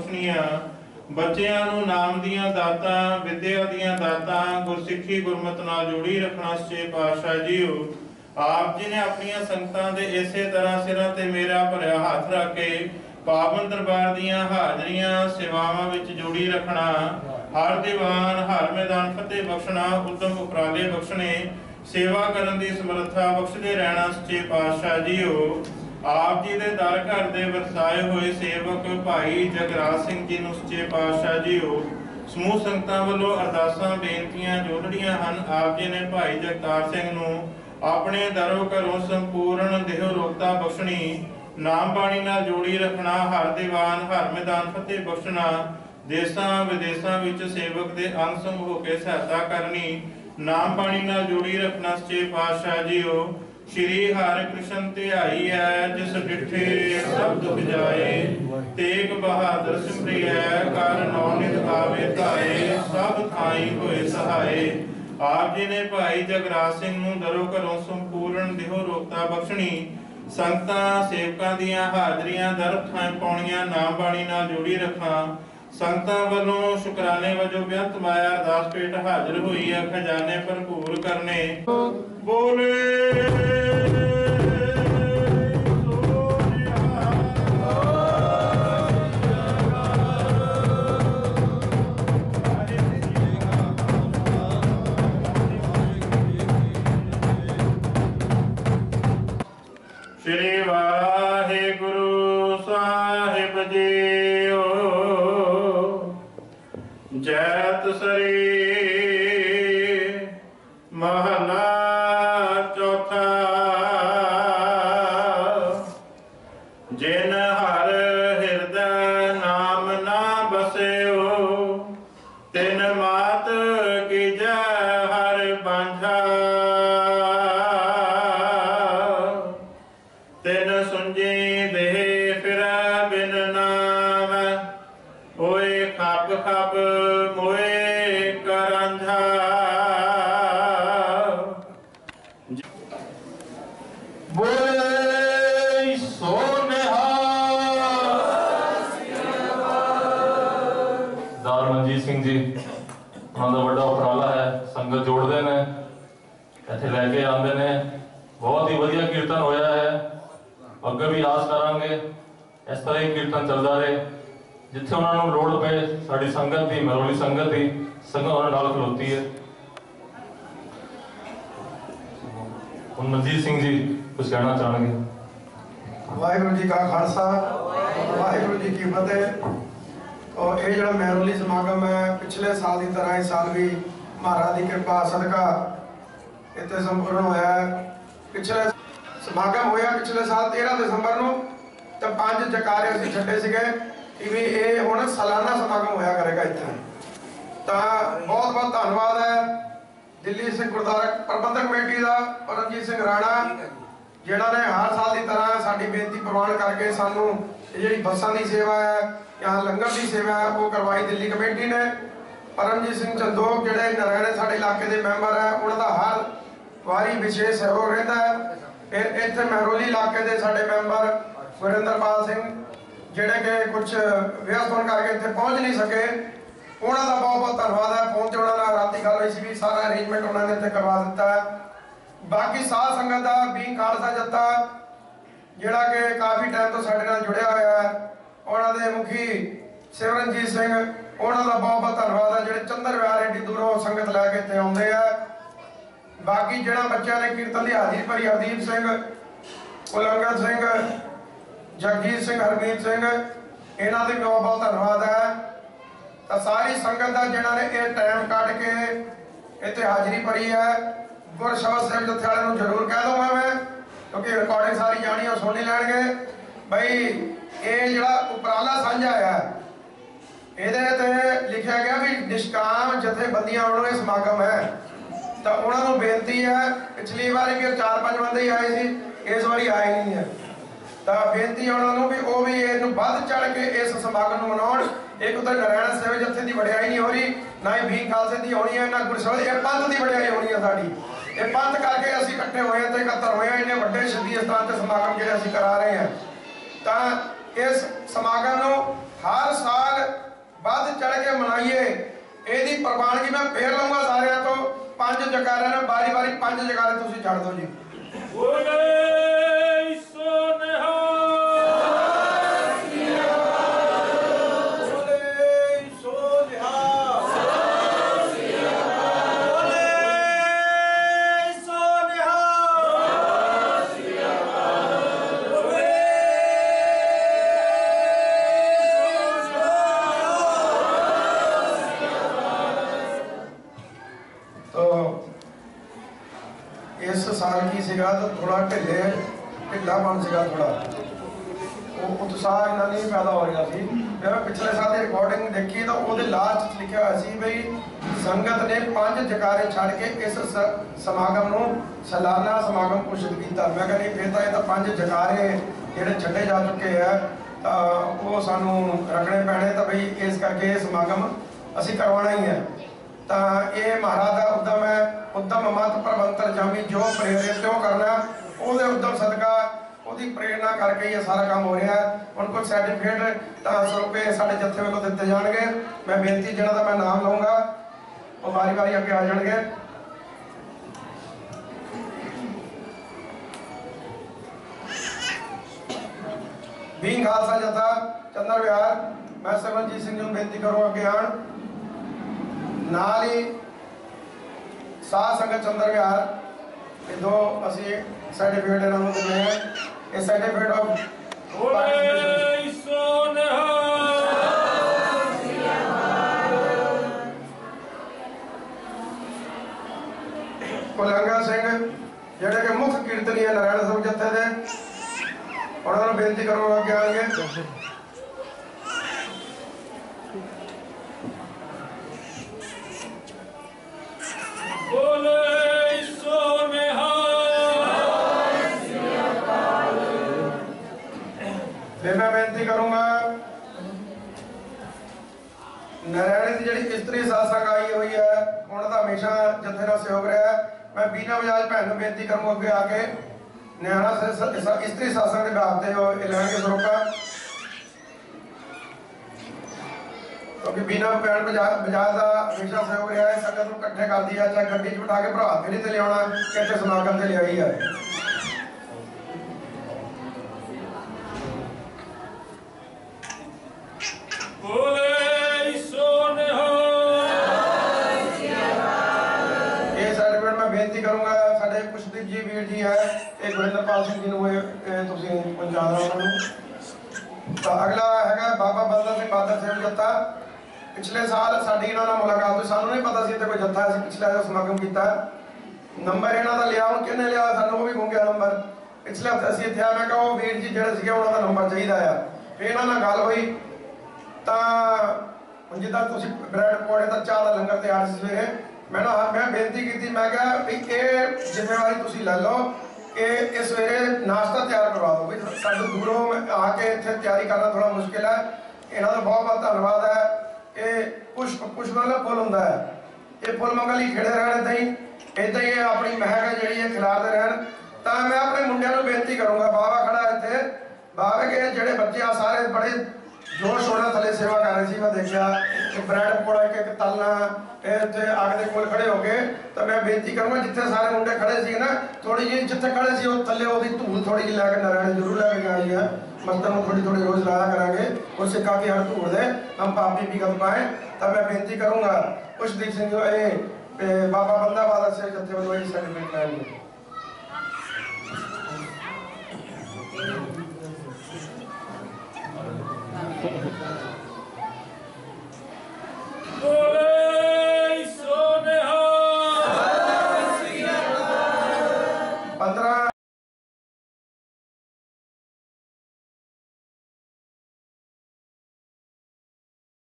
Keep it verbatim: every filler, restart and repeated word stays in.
बख्शनियां बच्चियां नूं नाम दियां दातां विद्या दियां दातां गुरसिੱਖੀ गुरमत नाल जोड़ी रखना सच्चे पातशाह जीओ। आप जी ने अपनियां संगतां दे इसे तरह सिरां ते मेरा भरिया हथ रख के पावन दरबार दियां हाजरियां सेवावां विच जोड़ी रखना। हर दीवान हर मैदान फतेह बख्शना उद्दम उपराले बख्शने सेवा करन दी समर्था बख्शदे रहना सच्चे पातशाह जीओ। आप जी दे दर घर दे वरसाए हुए सेवक भाई जगराज सिंह जी नूं सच्चे पातशाह जीओ। समूह संगतां वल्लों अरदासां बेनतियां जोड़ड़ियां हन। आप जी ने भाई जगतार सिंह नूं अपने दरों घरों संपूर्ण देहो रोगता बख्शनी नाम बाणी नाल जोड़ी रखना। हर दीवान हर मैदान फतेह बख्शना देसां विदेसां विच सेवक दे अंग संग होके सहायता करनी नाम बाणी नाल जोड़ी रखना सच्चे पातशाह जीओ। श्री हर कृष्ण ध्याई है जिस डिठे सब दुख जाए तेग बहादुर सिमरिय कर नौनित आवे धाए सब थाई होए सहाय। आप जी ने भाई जगराज सिंह नूं दरों घरों संपूर्ण देहो रोगता बख्शनी संगतां सेवकां दियां हाजरियां दर थां पाउणियां नाम बाणी नाल जोड़ी रखां। संगतां वल्लों शुकराने वजों बेअंत माया अरदास पेट हाजिर होई है खजाने भरपूर करने बोले श्री वाहिगुरु साहिब जीओ। जैत सरी महला चौथा जिन हर हृदय नाम ना बसेओ तिन मात की जय हर बांझा तिन सुंजी दे फिर बिन नाम ओए खप खप मोए करंझा। बोले सो सरदार मनजीत सिंह जी उन्होंने बड़ा उपराला है संगत जोड़ते हैं इत्थे लैके आते हैं। बहुत ही वधिया कीर्तन होया है। अगे भी आस करांगे इस तरह ही कीर्तन चलता रहे जिथे उन्होंने लोड़ पे साड़ी संगत की मरोली संगत की संगत उन्होंने नाल खलोती है। हुण मनजीत सिंह जी कुछ कहना चाहेंगे। वाहिगुरु जी का खालसा वाहिगुरु जी की फतेह। और ये जो महरोली समागम है पिछले साल की तरह इस साल भी महाराज की कृपा सदका इतने संपूर्ण होया है। पिछले समागम होया पिछले साल तेरह दिसंबर को तो पांच जकारे असीं छड्डे सीगे कि भी ये हुण सालाना समागम होया करेगा इत्थे। तो बहुत बहुत धन्यवाद है दिल्ली सिंह गुरुद्वारा प्रबंधक कमेटी का परमजीत सिंह राणा जिन्होंने हर साल की तरह साडी बेनती प्रवान करके सानू जी बसां की सेवा है यहाँ लंगर की सेवा है वो करवाई दिल्ली कमेटी ने। परमजीत सिंह चंदोक जिहड़े नारायण साडे इलाके के मैंबर है उन्होंने हर वारी विशेष सहयोग रहिंदा है। फिर इत्थे महरोली इलाके के साडे मैंबर गुरिंदरपाल सिंह जिहड़े कि कुछ व्यस्त होने करके इत्थे पहुंच नहीं सके उन्होंने का बहुत बहुत धन्यवाद है। फोन से उन्होंने राती गल हुई सी भी सारा अरेंजमेंट उन्होंने इत्थे करवा दिता है। बाकी साध संगत का बींग खालसा जत्था जिहड़ा कि काफ़ी टाइम तो साडे नाल जुड़िया होया है उन्होंने मुखी सिमरनजीत सिंह उन्होंने का बहुत बहुत धन्यवाद है जिहड़े चंद्र विहार एडी दूरों संगत लैके इत्थे आउंदे आ। बाकी जिहड़ा बच्चों ने कीर्तन की हाजिरी भरी हरदीप सिंह उलंगत सिंह जगजीत सिंह हरमीत सिंह इन्हों भी बहुत बहुत धन्यवाद है। तो सारी संगत का जिन्होंने ये टाइम कट के इतने हाजिरी भरी है गुर शबद सिंह जत्थे वाले जरूर कह दूंगा मैं क्योंकि रिकॉर्डिंग सारी जानी और सुन ही लैणगे बई ये जो उपराला साझा है ये लिखा गया भी निष्काम जथेबंदियां वालों ये समागम है। तो उन्होंने बेनती है पिछली बार भी चार पांच बंदे ही आए थे इस बारी आए नहीं है। तो बेनती उन्होंने भी वो भी इनू वध चढ़ के इस समागम मनाउण। एक तो नारायण सेवा जत्थे की वडियाई नहीं हो रही ना ही भीख खालसे की होनी है ना गुरशबद ये पंथ की वडियाई होनी है साड़ी ये पंथ करके असीं इकट्ठे होए तो इकहत्तर होए इन्ने वड्डे शहीदी स्थान से समागम जिहड़े असीं करा रहे हैं। तो इस समागम नूं हर साल ਸੁਣਾਈਏ। ਇਹਦੀ ਪ੍ਰਵਾਨਗੀ ਮੈਂ ਫੇਰ ਲਵਾਂਗਾ ਸਾਰਿਆਂ ਤੋਂ। ਪੰਜ ਜਕਾਰੇ ਨੇ ਬਾਰੀ ਬਾਰੀ ਪੰਜ ਜਕਾਰੇ ਤੁਸੀਂ ਛੱਡ ਦਿਓ ਜੀ। ਬੋਲੇ ਸੋ ਨਿਹਾਲ। इस साल की सीगा तो थोड़ा ढिले ढिलापन सीगा थोड़ा वो उत्साह इन्ना नहीं पैदा हो रहा सी। मैं पिछले साल की रिकॉर्डिंग देखी तो वो लास्ट लिखा हुआ सी बई संगत ने पांच जकारे छड़ के इस समागम नूं सालाना समागम घोषित किया। मैं कहनी फिर तो ये पांच जकारे जिहड़े छड्डे जा चुके हैं तो वो सानू रखने पैने तो बई इस करके समागम असी करवाना ही है। तो ये महाराज का उद्यम है। उद्यम मत प्रबंतर जामी जो प्रेरित क्यों करना वो उद्यम सदका उसकी प्रेरणा करके ये सारा काम हो रहा है। उन कुछ सर्टिफिकेट स्वरूप साढ़े जत्थे वालों दिते जाएंगे। मैं बेनती जिन्हों का मैं नाम लूँगा वो बारी बारी अगे आ जाएंगे। बींग खालसा जत्था चंद्र विहार मैं सरवनजीत सिंह जी बेनती करूँ अगे आन। नाल ही साध संगत चंद्र विहार ये दो असी सर्टिफिकेट इन्होंने दिए हैं। ये सर्टिफिकेट ऑफ कुलंगा सिंह जेडे के मुख्य कीर्तनी है नारायण सब जत्थे दे उन्होंने बेनती करूँगा कि आएंगे। मैं बेनती करूंगा नारायण की जी स्त्री सत्संग आई हुई है उन्होंने हमेशा जत्थे का सहयोग रहा है। मैं बीना बजाज भैन को बेनती करूंगा अगे आके न्याणा स्त्री सत्संग के बाबते लैंगे स्वरूपा क्योंकि बीना भैन बजाज बजाज का हमेशा सहयोग रहा है। संगत को इकट्ठे कर दिया चाहे गड्डी च बिठा के प्रभात फेरी से लिया कि समागम से लिया ही है। बेनती करूंगा साडे पुष्पदीप जी वीर जी है एक गुरिंदरपाल सिंह जी पहुंचा दो। तो अगला है बाबा बलदा सिंह बहादुर सिंह जत्था। पिछले साल साड़ी इन्होंने मुलाकात हुई सानू नहीं पता सी कोई जत्था असीं पिछला समागम किया। नंबर इन्हों का लिया हूँ किन्ने लिया सानू वो भी गुम गया नंबर। पिछले हफ्ते असीं इत्थे आए मैं कहा वो वीर जी जिहड़े सीगे उन्हों का नंबर चाहिए आ। फिर इन्हों नाल गल हुई तो जिद्दां तुसीं ब्रैड पकौड़े दा चाह दा लंगर तैयार सी सवेरे मैं ना मैं बेनती की मैं क्या भी ये जिम्मेवारी तुसी ले लो कि इस सवेरे नाश्ता तैयार करवा दो भी साडू दूरों आके इत्थे तैयारी करना थोड़ा मुश्किल है। इन्हों का बहुत बहुत धन्यवाद है। ये पुष्प पुष्प वाला फुल होंदा है ये फुल मंगल ही खिड़े रहने ताई इदा ही अपनी महक है जी खिलारते रहन। तो मैं अपने मुंडिया बेनती करूँगा बाबा खड़ा इतने बाबे के जोड़े बच्चे आ सारे बड़े जोर शोर थले सेवा कर रहे थे। मैं देखा ब्रैड पकौड़ा एक एक तलना इतने अग के कोल खड़े हो गए। तो मैं बेनती करूँगा जितने सारे मुंडे खड़े थे ना थोड़ी जी जितने खड़े थे वो थले वो धूल थोड़ी जी लैके नारायण जरूर लैके जानी है। मस्तर में थोड़ी थोड़ी रोज लाया करेंगे उससे काफ़ी हर धूल दे हम पापी भी कर पाए। तब मैं बेनती करूँगा पुष्पदीप सिंह बाबा बंदा बहादुर सिंह जत्थे वालों सर्टिफिकेट लैंगे।